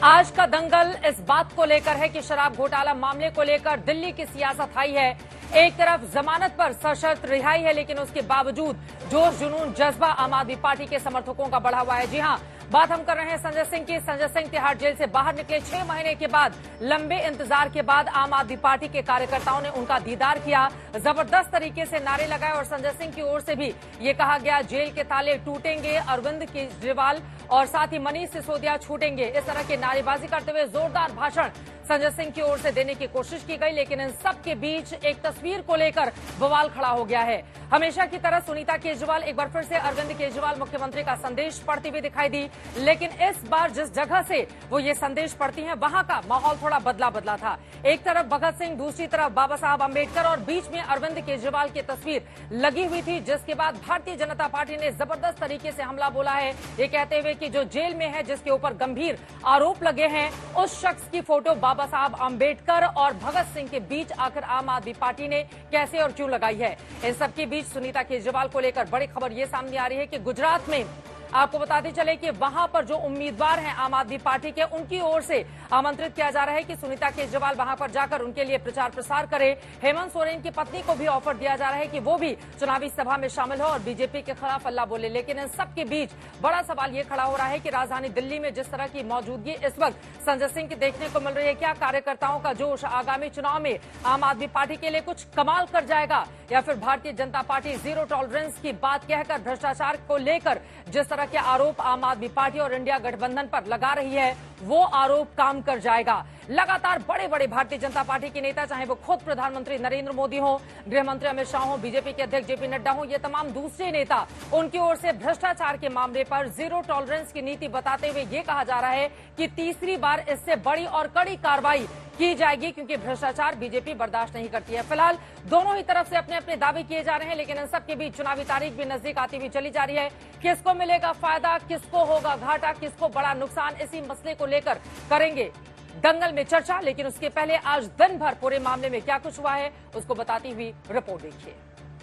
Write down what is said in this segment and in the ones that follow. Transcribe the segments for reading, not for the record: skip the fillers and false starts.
आज का दंगल इस बात को लेकर है कि शराब घोटाला मामले को लेकर दिल्ली की सियासत हाई है। एक तरफ जमानत पर सशर्त रिहाई है, लेकिन उसके बावजूद जोश जुनून जज्बा आम आदमी पार्टी के समर्थकों का बढ़ा हुआ है। जी हां, बात हम कर रहे हैं संजय सिंह की। संजय सिंह तिहाड़ जेल से बाहर निकले 6 महीने के बाद, लंबे इंतजार के बाद आम आदमी पार्टी के कार्यकर्ताओं ने उनका दीदार किया, जबरदस्त तरीके से नारे लगाए और संजय सिंह की ओर से भी ये कहा गया जेल के ताले टूटेंगे, अरविंद केजरीवाल और साथ ही मनीष सिसोदिया छूटेंगे। इस तरह की नारेबाजी करते हुए जोरदार भाषण संजय सिंह की ओर से देने की कोशिश की गई, लेकिन इन सब के बीच एक तस्वीर को लेकर बवाल खड़ा हो गया है। हमेशा की तरह सुनीता केजरीवाल एक बार फिर से अरविंद केजरीवाल मुख्यमंत्री का संदेश पढ़ती हुई दिखाई दी, लेकिन इस बार जिस जगह से वो ये संदेश पढ़ती हैं वहां का माहौल थोड़ा बदला था। एक तरफ भगत सिंह, दूसरी तरफ बाबा साहब अम्बेडकर और बीच में अरविंद केजरीवाल की तस्वीर लगी हुई थी, जिसके बाद भारतीय जनता पार्टी ने जबरदस्त तरीके से हमला बोला है, ये कहते हुए कि जो जेल में है, जिसके ऊपर गंभीर आरोप लगे हैं, उस शख्स की फोटो बाबा साहब अम्बेडकर और भगत सिंह के बीच आखिर आम आदमी पार्टी ने कैसे और क्यों लगाई है। इन सबके बीच सुनीता केजरीवाल को लेकर बड़ी खबर ये सामने आ रही है कि गुजरात में आपको बताते चले कि वहां पर जो उम्मीदवार हैं आम आदमी पार्टी के, उनकी ओर से आमंत्रित किया जा रहा है कि सुनीता केजरीवाल वहां पर जाकर उनके लिए प्रचार प्रसार करे। हेमंत सोरेन की पत्नी को भी ऑफर दिया जा रहा है कि वो भी चुनावी सभा में शामिल हो और बीजेपी के खिलाफ अल्लाह बोले। लेकिन इन सबके बीच बड़ा सवाल ये खड़ा हो रहा है कि राजधानी दिल्ली में जिस तरह की मौजूदगी इस वक्त संजय सिंह की देखने को मिल रही है, क्या कार्यकर्ताओं का जोश आगामी चुनाव में आम आदमी पार्टी के लिए कुछ कमाल कर जाएगा, या फिर Bharatiya Janata party zero tolerance की बात कहकर भ्रष्टाचार को लेकर जिस तरह के आरोप आम आदमी पार्टी और इंडिया गठबंधन पर लगा रही है, वो आरोप काम कर जाएगा। लगातार बड़े बड़े भारतीय जनता पार्टी के नेता, चाहे वो खुद प्रधानमंत्री नरेंद्र मोदी हो, गृह मंत्री अमित शाह हो, बीजेपी के अध्यक्ष जेपी नड्डा हो, ये तमाम दूसरे नेता, उनकी ओर से भ्रष्टाचार के मामले पर जीरो टॉलरेंस की नीति बताते हुए ये कहा जा रहा है कि तीसरी बार इससे बड़ी और कड़ी कार्रवाई की जाएगी, क्योंकि भ्रष्टाचार बीजेपी बर्दाश्त नहीं करती है। फिलहाल दोनों ही तरफ से अपने अपने दावे किए जा रहे हैं, लेकिन इन सबके बीच चुनावी तारीख भी नजदीक आती हुई चली जा रही है। किसको मिलेगा फायदा, किसको होगा घाटा, किसको बड़ा नुकसान, इसी मसले को लेकर करेंगे दंगल में चर्चा। लेकिन उसके पहले आज दिन भर पूरे मामले में क्या कुछ हुआ है, उसको बताती हुई रिपोर्ट देखिए।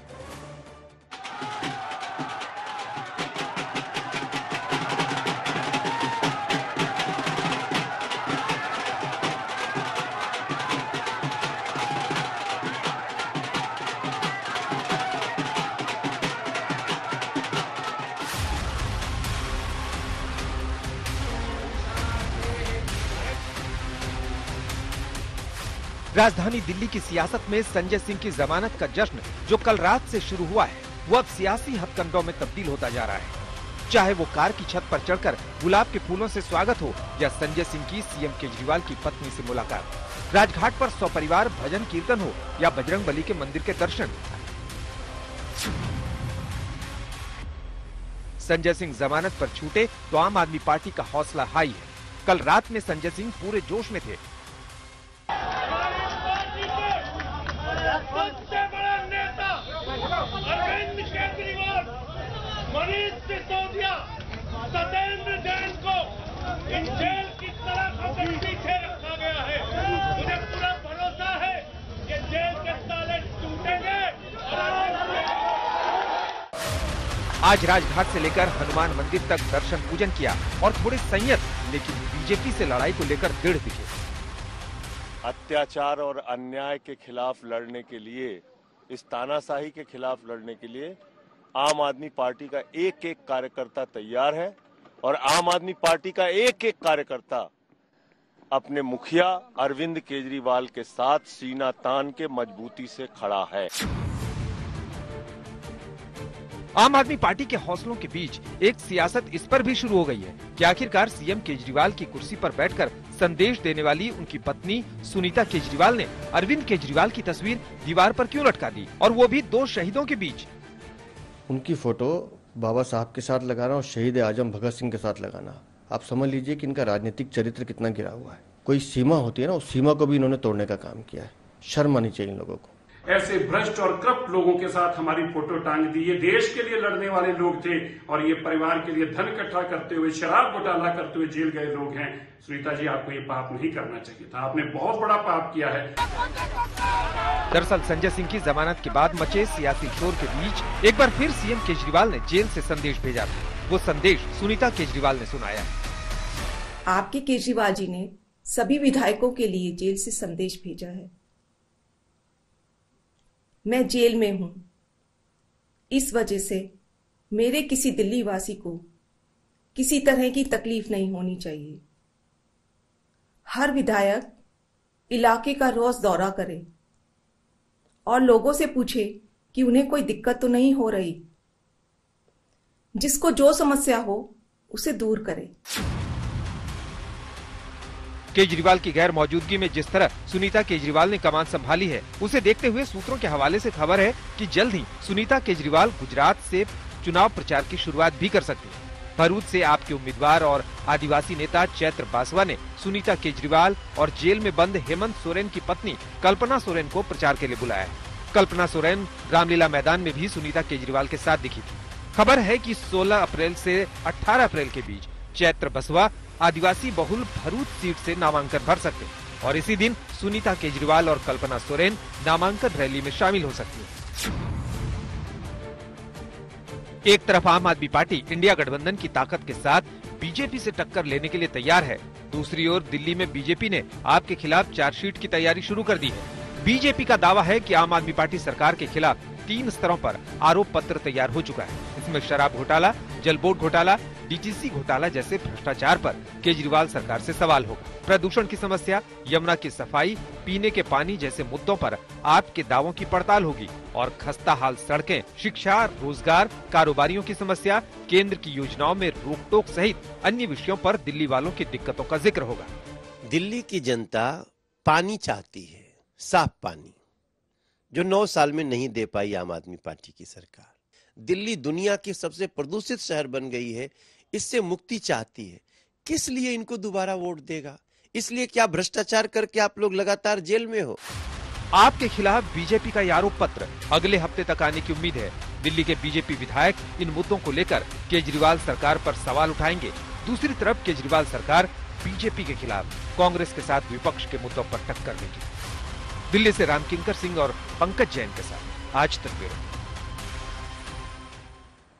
राजधानी दिल्ली की सियासत में संजय सिंह की जमानत का जश्न जो कल रात से शुरू हुआ है, वो अब सियासी हथकंडों में तब्दील होता जा रहा है। चाहे वो कार की छत पर चढ़कर गुलाब के फूलों से स्वागत हो, या संजय सिंह की सीएम केजरीवाल की पत्नी से मुलाकात, राजघाट पर सपरिवार भजन कीर्तन हो या बजरंगबली के मंदिर के दर्शन, संजय सिंह जमानत पर छूटे तो आम आदमी पार्टी का हौसला हाई है। कल रात में संजय सिंह पूरे जोश में थे। सबसे बड़ा नेता अरविंद केजरीवाल, मनीष सिसोदिया, सत्येंद्र जैन को इन जेल की सलाखों के पीछे रखा गया है। मुझे पूरा भरोसा है कि जेल के ताले टूटेंगे। आज राजघाट से लेकर हनुमान मंदिर तक दर्शन पूजन किया और थोड़े संयत लेकिन बीजेपी से लड़ाई को लेकर दृढ़ दिखे। अत्याचार और अन्याय के खिलाफ लड़ने के लिए, इस तानाशाही के खिलाफ लड़ने के लिए आम आदमी पार्टी का एक एक कार्यकर्ता तैयार है और आम आदमी पार्टी का एक एक कार्यकर्ता अपने मुखिया अरविंद केजरीवाल के साथ सीना तान के मजबूती से खड़ा है। आम आदमी पार्टी के हौसलों के बीच एक सियासत इस पर भी शुरू हो गई है कि आखिरकार सीएम केजरीवाल की कुर्सी पर बैठकर संदेश देने वाली उनकी पत्नी सुनीता केजरीवाल ने अरविंद केजरीवाल की तस्वीर दीवार पर क्यों लटका दी, और वो भी 2 शहीदों के बीच। उनकी फोटो बाबा साहब के साथ लगाना और शहीद आजम भगत सिंह के साथ लगाना, आप समझ लीजिए कि इनका राजनीतिक चरित्र कितना गिरा हुआ है। कोई सीमा होती है ना, उस सीमा को भी इन्होंने तोड़ने का काम किया है। शर्म आनी चाहिए इन लोगों को। ऐसे भ्रष्ट और करप्ट लोगों के साथ हमारी फोटो टांग दी। ये देश के लिए लड़ने वाले लोग थे और ये परिवार के लिए धन इकट्ठा करते हुए, शराब घोटाला करते हुए जेल गए लोग हैं। सुनीता जी, आपको ये पाप नहीं करना चाहिए था, आपने बहुत बड़ा पाप किया है। दरअसल संजय सिंह की जमानत के बाद मचे सियासी शोर के बीच एक बार फिर सीएम केजरीवाल ने जेल से संदेश भेजा था। वो संदेश सुनीता केजरीवाल ने सुनाया। आपके केजरीवाल जी ने सभी विधायकों के लिए जेल से संदेश भेजा है। मैं जेल में हूं, इस वजह से मेरे किसी दिल्ली वासी को किसी तरह की तकलीफ नहीं होनी चाहिए। हर विधायक इलाके का रोज दौरा करे और लोगों से पूछे कि उन्हें कोई दिक्कत तो नहीं हो रही। जिसको जो समस्या हो उसे दूर करे। केजरीवाल की गैर मौजूदगी में जिस तरह सुनीता केजरीवाल ने कमान संभाली है, उसे देखते हुए सूत्रों के हवाले से खबर है कि जल्द ही सुनीता केजरीवाल गुजरात से चुनाव प्रचार की शुरुआत भी कर सकती है। भरूच से आपके उम्मीदवार और आदिवासी नेता चैत्र बासवा ने सुनीता केजरीवाल और जेल में बंद हेमंत सोरेन की पत्नी कल्पना सोरेन को प्रचार के लिए बुलाया है। कल्पना सोरेन रामलीला मैदान में भी सुनीता केजरीवाल के साथ दिखी थी। खबर है कि 16 अप्रैल से 18 अप्रैल के बीच चैत्र बासवा आदिवासी बहुल भरूच सीट से नामांकन भर सकते हैं और इसी दिन सुनीता केजरीवाल और कल्पना सोरेन नामांकन रैली में शामिल हो सकती है। एक तरफ आम आदमी पार्टी इंडिया गठबंधन की ताकत के साथ बीजेपी से टक्कर लेने के लिए तैयार है। दूसरी ओर दिल्ली में बीजेपी ने आपके खिलाफ चार्जशीट की तैयारी शुरू कर दी है। बीजेपी का दावा है कि आम आदमी पार्टी सरकार के खिलाफ 3 स्तरों पर आरोप पत्र तैयार हो चुका है। इसमें शराब घोटाला, जल बोर्ड घोटाला, डीटीसी घोटाला जैसे भ्रष्टाचार पर केजरीवाल सरकार से सवाल होगा। प्रदूषण की समस्या, यमुना की सफाई, पीने के पानी जैसे मुद्दों पर आपके दावों की पड़ताल होगी और खस्ता हाल सड़कें, शिक्षा, रोजगार, कारोबारियों की समस्या, केंद्र की योजनाओं में रोक टोक सहित अन्य विषयों पर दिल्ली वालों की दिक्कतों का जिक्र होगा। दिल्ली की जनता पानी चाहती है, साफ पानी, जो 9 साल में नहीं दे पाई आम आदमी पार्टी की सरकार। दिल्ली दुनिया की सबसे प्रदूषित शहर बन गई है, इससे मुक्ति चाहती है। किस लिए इनको दोबारा वोट देगा? इसलिए क्या भ्रष्टाचार करके आप लोग लगातार जेल में हो? आपके खिलाफ बीजेपी का आरोप पत्र अगले हफ्ते तक आने की उम्मीद है। दिल्ली के बीजेपी विधायक इन मुद्दों को लेकर केजरीवाल सरकार पर सवाल उठाएंगे। दूसरी तरफ केजरीवाल सरकार बीजेपी के खिलाफ कांग्रेस के साथ विपक्ष के मुद्दों पर टक्कर देगी। दिल्ली से रामकिंकर सिंह और पंकज जैन के साथ आज तक ब्यूरो।